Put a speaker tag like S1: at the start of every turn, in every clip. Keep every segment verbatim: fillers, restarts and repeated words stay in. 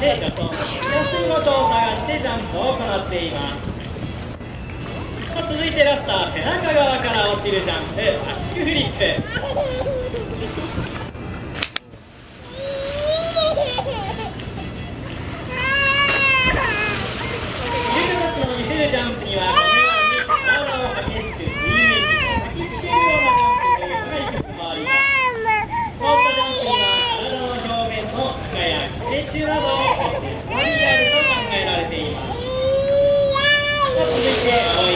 S1: で助走の休むことを探してジャンプを行っています。さあ続いてラスター、背中側から落ちるジャンプ、バックフリップ。イルカたちの見せるジャンプにはこのように体を激しく水面に叩きつけるようなジャンプというのがいくつもあります。こうしたジャンプには体の表面の負荷や寄生虫などを起こしてスパリであると考えられています。さあ続いて青い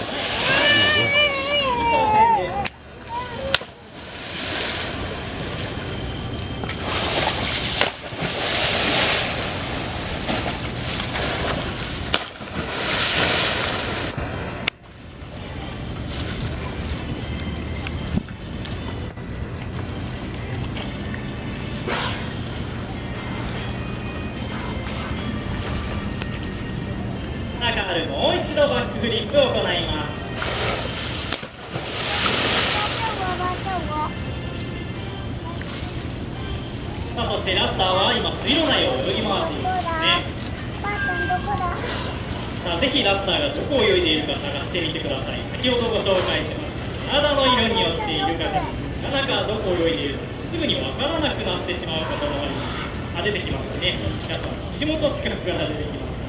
S1: 中でもう一度バックフリップを行います。さあそしてラスターは今水路内を泳ぎ回っているんですね。さあぜひラスターがどこを泳いでいるか探してみてください。先ほどご紹介しました体の色によってイルカたちが中どこを泳いでいるのかすぐに分からなくなってしまうこともあります。あ、出てきましたね。皆さん足元近くから出てきました。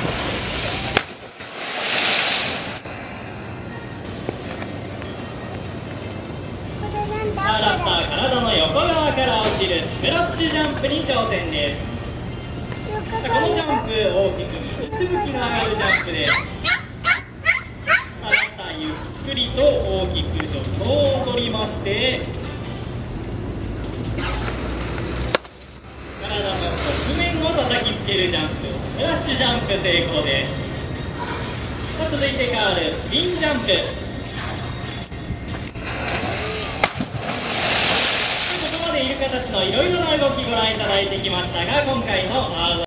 S1: さあラスター、体の横側から落ちるスプラッシュジャンプに挑戦です。このジャンプ大きく水しぶきの上がるジャンプです。ラスターゆっくりと大きく助走を取りまして体の側面を叩きつけるジャンプ、スプラッシュジャンプ成功です。さあ続いて変わるスピンジャンプ。イルカたちのいろいろな動きご覧いただいてきましたが、今回のワールド